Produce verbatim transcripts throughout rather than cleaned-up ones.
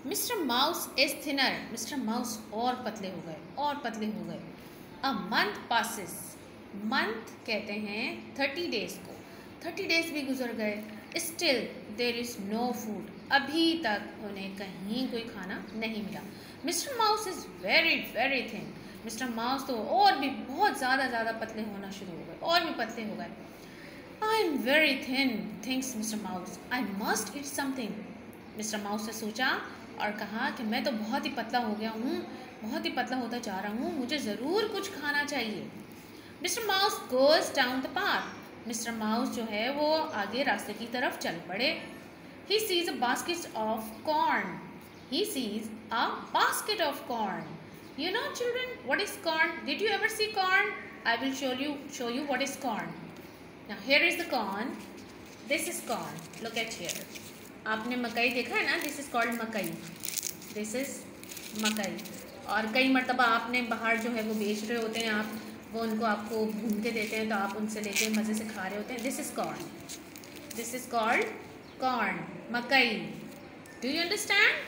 Mister mouse is thinner. Mr mouse और पतले हो गए और पतले हो गए। A month passes. मंथ कहते हैं थर्टी डेज को। थर्टी डेज भी गुजर गए। Still there is no food. अभी तक उन्हें कहीं कोई खाना नहीं मिला। Mister mouse is very very thin. Mister mouse तो और भी बहुत ज़्यादा ज़्यादा पतले होना शुरू हो गए और भी पतले हो गए। I am very thin thinks mister mouse, I must eat something. Mister mouse ने सोचा और कहा कि मैं तो बहुत ही पतला हो गया हूँ, बहुत ही पतला होता जा रहा हूँ, मुझे ज़रूर कुछ खाना चाहिए। Mister mouse goes down the path. Mister mouse जो है वो आगे रास्ते की तरफ चल पड़े। He sees a basket of corn. He sees a basket of corn. You know children, what is corn? Did you ever see corn? I will show you show you what is corn. Now here is the corn. This is corn. Look at here. आपने मकई देखा है ना? This is called मकई. This is मकई. और कई मर्तबा आपने बाहर जो है वो बेच रहे होते हैं, आप वो उनको आपको भून के देते हैं तो आप उनसे लेके मज़े से खा रहे होते हैं. This is corn. This is called corn. मकई. Do you understand?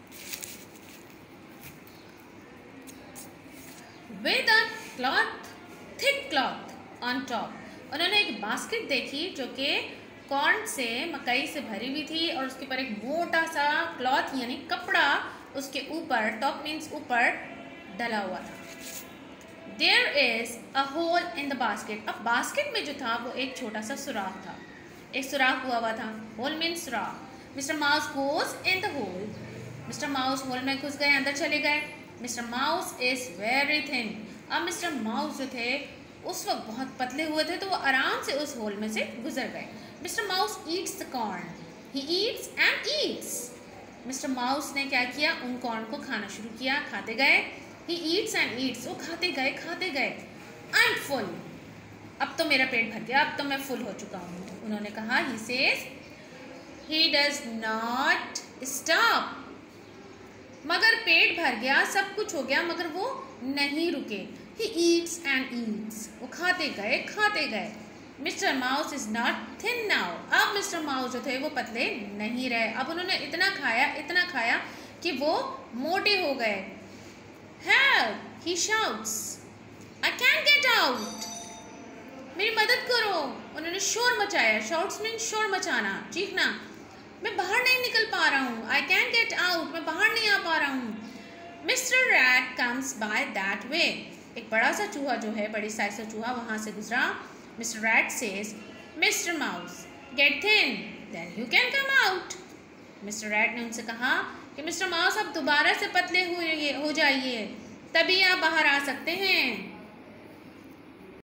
With a cloth, thick cloth on top. उन्होंने एक बास्केट देखी जो कि कॉर्न से, मकई से भरी हुई थी और उसके ऊपर एक मोटा सा क्लॉथ यानी कपड़ा उसके ऊपर, टॉप मीन्स ऊपर, डला हुआ था. There is a hole in the basket. अब बास्केट में जो था वो एक छोटा सा सुराख था, एक सुराख हुआ हुआ था. Hole means सुराख. Mister Mouse goes in the hole. Mister Mouse hole में घुस गए, अंदर चले गए. Mister mouse is very thin. अब मिस्टर माउस जो थे उस वक्त बहुत पतले हुए थे तो वो आराम से उस होल में से गुजर गए. Mister mouse eats the corn. He eats and eats. Mister mouse ने क्या किया, उन कॉर्न को खाना शुरू किया, खाते गए. He eats and eats. वो खाते गए खाते गए. I am full. अब तो मेरा पेट भर गया, अब तो मैं फुल हो चुका हूँ, उन्होंने कहा. He says he does not stop. मगर पेट भर गया, सब कुछ हो गया, मगर वो नहीं रुके. He eats and eats. वो खाते गए खाते गए. Mister mouse is not thin now. अब मिस्टर माउस जो थे वो पतले नहीं रहे. अब उन्होंने इतना खाया इतना खाया कि वो मोटे हो गए. Help, he shouts. I can get out. मेरी मदद करो. उन्होंने शोर मचाया. शाउट्स मीन शोर मचाना, चीखना. मैं बाहर नहीं निकल पा रहा हूँ. I can get out. मैं बाहर नहीं आ पा रहा हूँ. Mister rat comes by that way. एक बड़ा सा चूहा जो है, बड़ी साइज का चूहा वहाँ से गुजरा. Mister rat says mister mouse get thin then you can come out. Mister rat ने उनसे कहा कि मिस्टर माउस आप दोबारा से पतले हुए हो जाइए, तभी आप बाहर आ सकते हैं.